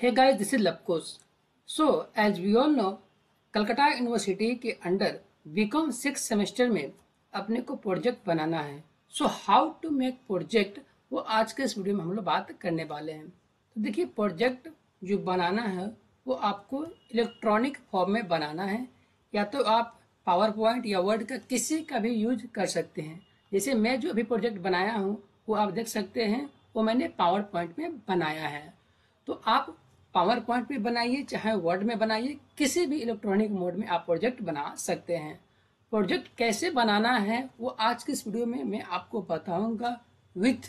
Hey guys, this is Lapkos. So, as we all know, Calcutta university के under BCom 6 semester में अपने को project बनाना है। So how to make project, वो आज के इस वीडियो में हम लोग बात करने वाले हैं। तो देखिए, प्रोजेक्ट जो बनाना है वो आपको इलेक्ट्रॉनिक फॉर्म में बनाना है, या तो आप पावर पॉइंट या वर्ड का किसी का भी यूज कर सकते हैं। जैसे मैं जो अभी प्रोजेक्ट बनाया हूँ वो आप देख सकते हैं, वो मैंने पावर पॉइंट में बनाया है। तो आप पावर पॉइंट में बनाइए, चाहे वर्ड में बनाइए, किसी भी इलेक्ट्रॉनिक मोड में आप प्रोजेक्ट बना सकते हैं। प्रोजेक्ट कैसे बनाना है वो आज की इस वीडियो में मैं आपको बताऊंगा विथ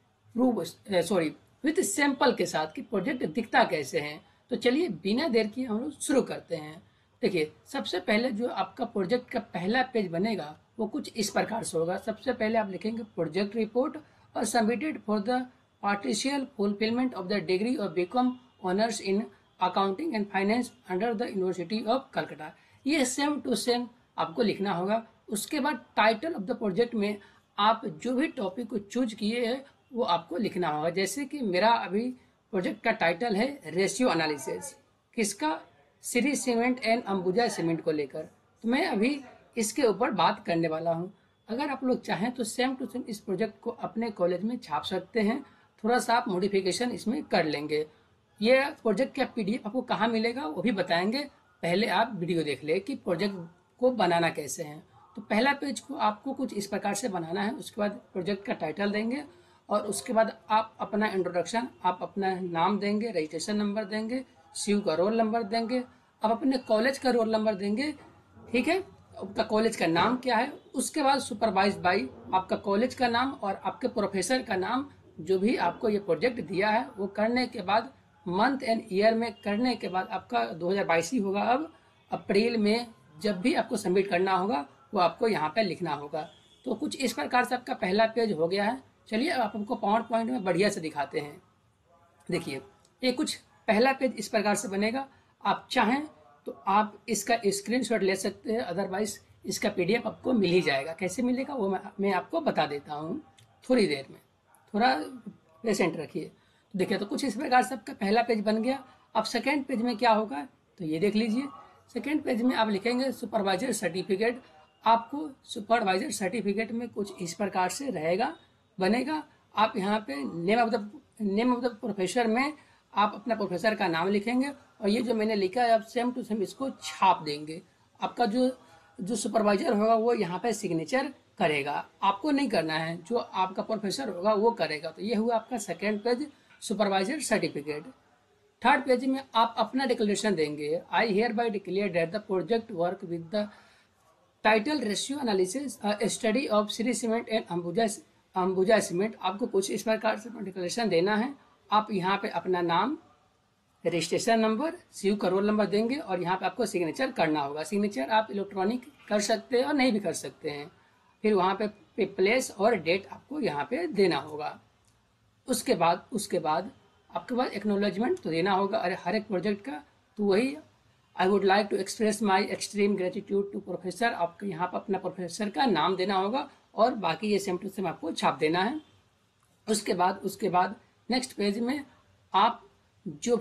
विथ सैंपल के साथ कि प्रोजेक्ट दिखता कैसे है। तो चलिए बिना देर किए हम लोग शुरू करते हैं। देखिए, सबसे पहले जो आपका प्रोजेक्ट का पहला पेज बनेगा वो कुछ इस प्रकार से होगा। सबसे पहले आप लिखेंगे प्रोजेक्ट रिपोर्ट और submitted for the partial fulfilment of the degree of BCom honours in accounting and finance under the university of Calcutta. ये सेम टू सेम आपको लिखना होगा। उसके बाद टाइटल ऑफ द प्रोजेक्ट में आप जो भी टॉपिक को चूज किए हैं वो आपको लिखना होगा। जैसे कि मेरा अभी प्रोजेक्ट का टाइटल है रेशियो एनालिसिस, किसका, Shree cement and Ambuja cement को लेकर। तो मैं अभी इसके ऊपर बात करने वाला हूँ। अगर आप लोग चाहें तो सेम टू सेम इस प्रोजेक्ट को अपने कॉलेज में छाप सकते हैं, थोड़ा सा आप मॉडिफिकेशन इसमें कर लेंगे। ये प्रोजेक्ट का पीडीएफ आपको कहाँ मिलेगा वो भी बताएंगे, पहले आप वीडियो देख ले कि प्रोजेक्ट को बनाना कैसे है। तो पहला पेज को आपको कुछ इस प्रकार से बनाना है। उसके बाद प्रोजेक्ट का टाइटल देंगे और उसके बाद आप अपना इंट्रोडक्शन, आप अपना नाम देंगे, रजिस्ट्रेशन नंबर देंगे, सीयू का रोल नंबर देंगे, आप अपने कॉलेज का रोल नंबर देंगे, ठीक है, आपका कॉलेज का नाम क्या है। उसके बाद सुपरवाइज बाई आपका कॉलेज का नाम और आपके प्रोफेसर का नाम, जो भी आपको ये प्रोजेक्ट दिया है वो करने के बाद मंथ एंड ईयर में करने के बाद आपका 2022 ही होगा। अब अप्रैल में जब भी आपको सबमिट करना होगा वो आपको यहाँ पे लिखना होगा। तो कुछ इस प्रकार से आपका पहला पेज हो गया है। चलिए आप हमको पावर पॉइंट में बढ़िया से दिखाते हैं। देखिए, ये कुछ पहला पेज इस प्रकार से बनेगा। आप चाहें तो आप इसका स्क्रीनशॉट ले सकते हैं, अदरवाइज इसका पीडीएफ आपको मिल ही जाएगा। कैसे मिलेगा वो मैं आपको बता देता हूँ थोड़ी देर में, थोड़ा पेशेंट रखिए। तो देखिए, तो कुछ इस प्रकार से आपका पहला पेज बन गया। अब सेकेंड पेज में क्या होगा तो ये देख लीजिए। सेकेंड पेज में आप लिखेंगे सुपरवाइजर सर्टिफिकेट। आपको सुपरवाइजर सर्टिफिकेट में कुछ इस प्रकार से रहेगा, बनेगा। आप यहाँ पे नेम ऑफ द प्रोफेसर में आप अपना प्रोफेसर का नाम लिखेंगे और ये जो मैंने लिखा है आप सेम टू सेम इसको छाप देंगे। आपका जो सुपरवाइजर होगा वो यहाँ पे सिग्नेचर करेगा, आपको नहीं करना है, जो आपका प्रोफेसर होगा वो करेगा। तो ये हुआ आपका second page, supervisor certificate. Third page में आप अपना डिक्लेरेशन देंगे। I hereby declare that the project work with the title ratio analysis study of Shree cement and Ambuja cement. आपको कुछ इस प्रकार से डिक्लेरेशन देना है। आप यहाँ पे अपना नाम, रजिस्ट्रेशन नंबर, सीयू का रोल नंबर देंगे और यहाँ पे आपको सिग्नेचर करना होगा। सिग्नेचर आप इलेक्ट्रॉनिक कर सकते हैं और नहीं भी कर सकते हैं। फिर वहाँ पे प्लेस और डेट आपको यहाँ पे देना होगा। उसके बाद आपके पास एक्नोलेजमेंट तो देना होगा अरे हर एक प्रोजेक्ट का। तो वही I would like to express my extreme gratitude to professor, आपको यहाँ पर अपना प्रोफेसर का नाम देना होगा और बाकी ये सेम टू सेम आपको छाप देना है। उसके बाद नेक्स्ट पेज में आप जो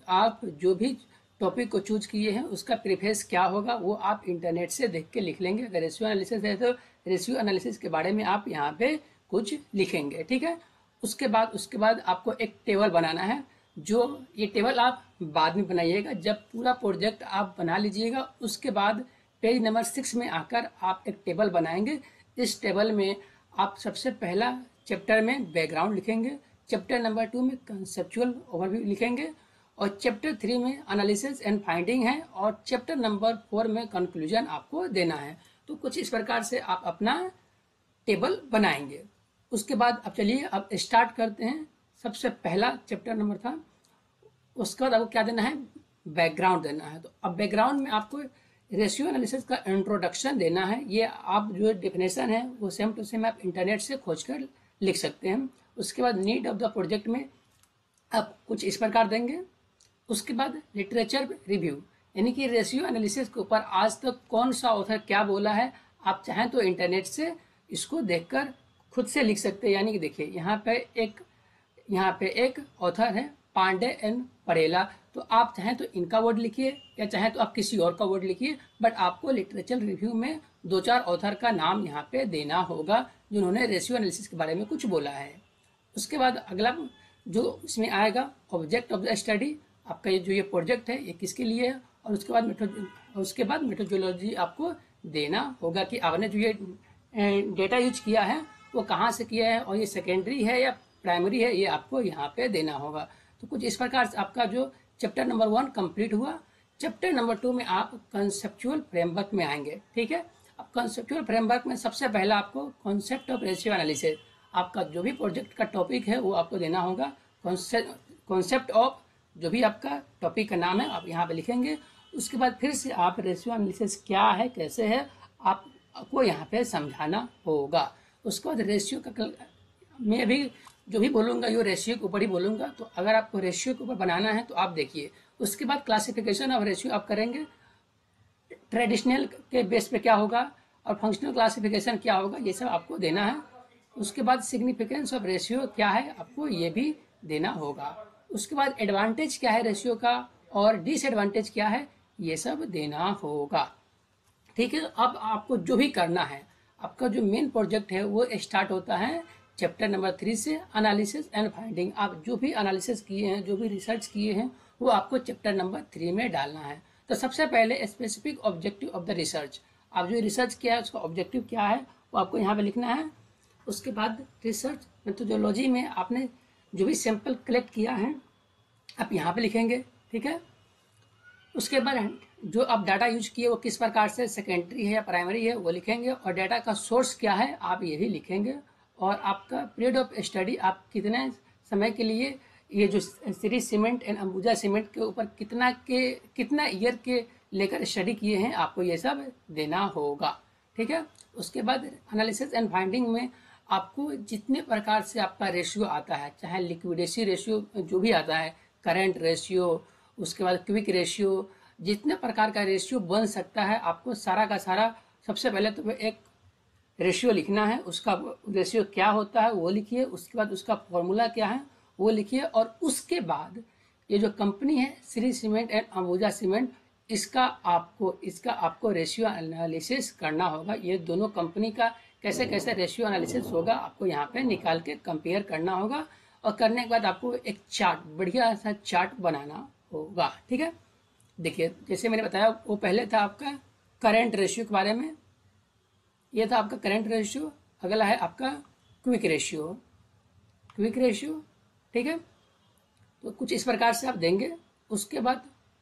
भी टॉपिक को चूज किए हैं उसका प्रीफेस क्या होगा वो आप इंटरनेट से देख के लिख लेंगे। अगर रेशियो एनालिसिस है तो रेशियो एनालिसिस के बारे में आप यहाँ पे कुछ लिखेंगे, ठीक है। उसके बाद आपको एक टेबल बनाना है। जो ये टेबल आप बाद में बनाइएगा, जब पूरा प्रोजेक्ट आप बना लीजिएगा उसके बाद पेज नंबर 6 में आकर आप एक टेबल बनाएंगे। इस टेबल में आप सबसे पहला चैप्टर में बैकग्राउंड लिखेंगे, चैप्टर नंबर 2 में कंसेप्चुअल ओवरव्यू लिखेंगे और चैप्टर 3 में एनालिसिस एंड फाइंडिंग है और चैप्टर नंबर 4 में कंक्लूजन आपको देना है। तो कुछ इस प्रकार से आप अपना टेबल बनाएंगे। उसके बाद अब चलिए अब स्टार्ट करते हैं। सबसे पहला चैप्टर नंबर था, उसके बाद आपको क्या देना है, बैकग्राउंड देना है। तो अब बैकग्राउंड में आपको रेशियो एनालिसिस का इंट्रोडक्शन देना है। ये आप जो डेफिनेशन है वो सेम टू सेम आप इंटरनेट से खोजकर लिख सकते हैं। उसके बाद नीड ऑफ द प्रोजेक्ट में आप कुछ इस प्रकार देंगे। उसके बाद लिटरेचर रिव्यू, यानी कि रेशियो एनालिसिस के ऊपर आज तक कौन सा ऑथर क्या बोला है, आप चाहें तो इंटरनेट से इसको देखकर खुद से लिख सकते हैं। यानी कि देखिए यहाँ पे एक ऑथर है पांडे एंड परेला। तो आप चाहें तो इनका वर्ड लिखिए या चाहें तो आप किसी और का वर्ड लिखिए, बट आपको लिटरेचर रिव्यू में 2-4 ऑथर का नाम यहाँ पे देना होगा जिन्होंने रेशियो एनालिसिस के बारे में कुछ बोला है। उसके बाद अगला जो इसमें आएगा ऑब्जेक्ट ऑफ द स्टडी, आपका ये जो ये प्रोजेक्ट है ये किसके लिए है, और उसके बाद मेथोडोलॉजी आपको देना होगा कि आपने जो ये डेटा यूज किया है वो कहाँ से किया है और ये सेकेंडरी है या प्राइमरी है, ये आपको यहाँ पे देना होगा। तो कुछ इस प्रकार से आपका जो चैप्टर नंबर 1 कंप्लीट हुआ। चैप्टर नंबर 2 में आप कंसेप्चुअल फ्रेमवर्क में आएंगे, ठीक है। अब कंसेप्चुअल फ्रेमवर्क में सबसे पहला आपको कॉन्सेप्ट ऑफ रेशियो एनालिसिस, आपका जो भी प्रोजेक्ट का टॉपिक है वो आपको देना होगा। कॉन्सेप्ट ऑफ जो भी आपका टॉपिक का नाम है आप यहाँ पे लिखेंगे। उसके बाद फिर से आप रेशियो एनालिसिस क्या है, कैसे है, आपको यहाँ पे समझाना होगा। उसके बाद रेशियो का मैं भी जो भी बोलूँगा ये रेशियो के ऊपर ही बोलूँगा। तो अगर आपको रेशियो के ऊपर बनाना है तो आप देखिए। उसके बाद क्लासिफिकेशन ऑफ रेशियो आप करेंगे, ट्रेडिशनल के बेस पे क्या होगा और फंक्शनल क्लासिफिकेशन क्या होगा, ये सब आपको देना है। उसके बाद सिग्निफिकेंस ऑफ रेशियो क्या है, आपको ये भी देना होगा। उसके बाद एडवांटेज क्या है रेशियो का और डिसएडवांटेज क्या है, ये सब देना होगा, ठीक है। अब आपको जो भी करना है, आपका जो मेन प्रोजेक्ट है वो स्टार्ट होता है चैप्टर नंबर 3 से, एनालिसिस एंड फाइंडिंग। आप जो भी एनालिसिस किए हैं, जो भी रिसर्च किए हैं, वो आपको चैप्टर नंबर 3 में डालना है। तो सबसे पहले specific objective of the research, आप जो रिसर्च किया है उसका ऑब्जेक्टिव क्या है वो आपको यहाँ पे लिखना है। उसके बाद रिसर्च मेथोडोलॉजी में आपने जो भी सैंपल कलेक्ट किया है आप यहाँ पे लिखेंगे, ठीक है। उसके बाद जो आप डाटा यूज किए वो किस प्रकार से सीक्वेंटरी है या प्राइमरी है वो लिखेंगे, और डाटा का सोर्स क्या है आप ये भी लिखेंगे। और आपका पीरियड ऑफ स्टडी, आप कितने समय के लिए ये जो Shree cement and Ambuja cement के ऊपर कितना ईयर के लेकर स्टडी किए हैं, आपको ये सब देना होगा, ठीक है। उसके बाद एनालिसिस एंड फाइंडिंग में आपको जितने प्रकार से आपका रेशियो आता है, चाहे लिक्विडेसी रेशियो जो भी आता है, करंट रेशियो, उसके बाद क्विक रेशियो, जितने प्रकार का रेशियो बन सकता है, आपको सारा का सारा सबसे पहले तो एक रेशियो लिखना है। उसका रेशियो क्या होता है वो लिखिए, उसके बाद उसका फॉर्मूला क्या है वो लिखिए, और उसके बाद ये जो कंपनी है Shree cement and Ambuja cement, इसका आपको रेशियो एनालिसिस करना होगा। ये दोनों कंपनी का कैसे कैसे रेशियो एनालिसिस होगा आपको यहाँ पे निकाल के कंपेयर करना होगा, और करने के बाद आपको एक चार्ट, बढ़िया सा चार्ट बनाना होगा, ठीक है। देखिए जैसे मैंने बताया वो पहले था आपका करंट रेशियो के बारे में, ये था आपका करंट रेशियो। अगला है आपका क्विक रेशियो, ठीक है। तो कुछ इस प्रकार से आप देंगे। उसके बाद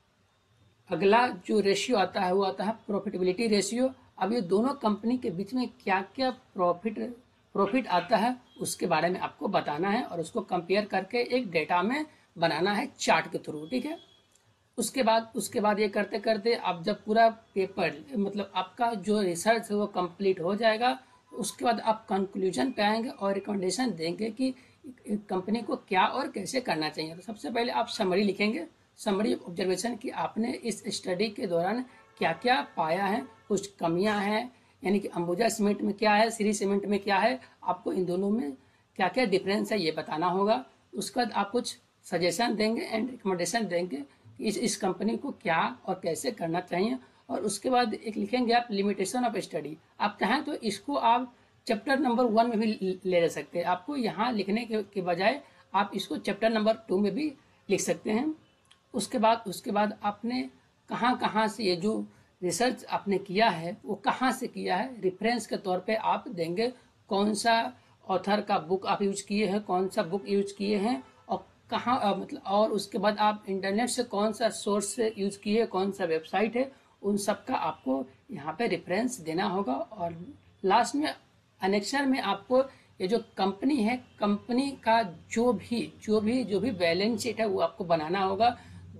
अगला जो रेशियो आता है वो आता है प्रॉफिटेबिलिटी रेशियो। अब ये दोनों कंपनी के बीच में क्या क्या प्रॉफिट आता है उसके बारे में आपको बताना है, और उसको कंपेयर करके एक डेटा में बनाना है चार्ट के थ्रू, ठीक है। उसके बाद ये करते करते आप जब पूरा पेपर मतलब आपका जो रिसर्च है वो कंप्लीट हो जाएगा, उसके बाद आप कंक्लूजन पे आएंगे और रिकमेंडेशन देंगे कि कंपनी को क्या और कैसे करना चाहिए। तो सबसे पहले आप समरी लिखेंगे, समरी ऑब्जर्वेशन की आपने इस स्टडी के दौरान क्या क्या पाया है, कुछ कमियां हैं, यानी कि अंबुजा सीमेंट में क्या है, श्री सीमेंट में क्या है, आपको इन दोनों में क्या क्या डिफरेंस है ये बताना होगा। उसके बाद आप कुछ सजेशन देंगे एंड रिकमेंडेशन देंगे कि इस कंपनी को क्या और कैसे करना चाहिए। और उसके बाद एक लिखेंगे आप लिमिटेशन ऑफ स्टडी, आप चाहें तो इसको आप चैप्टर नंबर 1 में भी ले सकते हैं, आपको यहाँ लिखने के बजाय आप इसको चैप्टर नंबर 2 में भी लिख सकते हैं। उसके बाद आपने कहाँ से ये जो रिसर्च आपने किया है वो कहाँ से किया है, रेफरेंस के तौर पे आप देंगे, कौन सा ऑथर का बुक आप यूज किए हैं, कौन सा बुक यूज किए हैं, और कहाँ मतलब, और उसके बाद आप इंटरनेट से कौन सा सोर्स से यूज किए, कौन सा वेबसाइट है, उन सब का आपको यहाँ पे रेफरेंस देना होगा। और लास्ट में अनेक्सर में आपको ये जो कंपनी है, कंपनी का जो भी बैलेंस शीट है वो आपको बनाना होगा।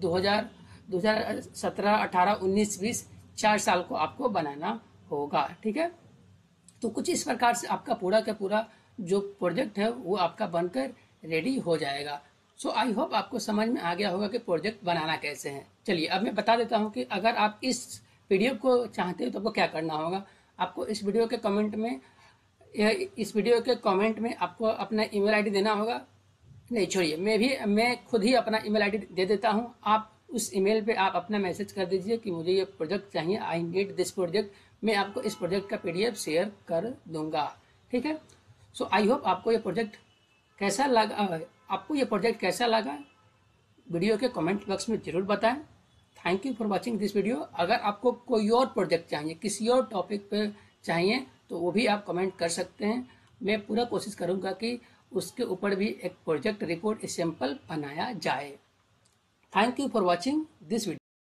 2017, 18, 19, 20 4 साल को आपको बनाना होगा, ठीक है। तो कुछ इस प्रकार से आपका पूरा का पूरा जो प्रोजेक्ट है वो आपका बनकर रेडी हो जाएगा। सो आई होप आपको समझ में आ गया होगा कि प्रोजेक्ट बनाना कैसे है। चलिए अब मैं बता देता हूँ कि अगर आप इस वीडियो को चाहते हो तो आपको क्या करना होगा। आपको इस वीडियो के कमेंट में आपको अपना ईमेल आईडी देना होगा, नहीं छोड़िए, मैं खुद ही अपना ईमेल आईडी दे देता हूँ। आप उस ईमेल पे आप अपना मैसेज कर दीजिए कि मुझे ये प्रोजेक्ट चाहिए, आई नीड दिस प्रोजेक्ट। मैं आपको इस प्रोजेक्ट का पीडीएफ शेयर कर दूंगा। ठीक है। सो आई होप आपको ये प्रोजेक्ट कैसा लगा, वीडियो के कमेंट बॉक्स में जरूर बताएं। Thank you for watching this video. अगर आपको कोई और प्रोजेक्ट चाहिए, किसी और टॉपिक पे चाहिए, तो वो भी आप कमेंट कर सकते हैं। मैं पूरा कोशिश करूंगा कि उसके ऊपर भी एक प्रोजेक्ट रिपोर्ट सैंपल बनाया जाए। Thank you for watching this video.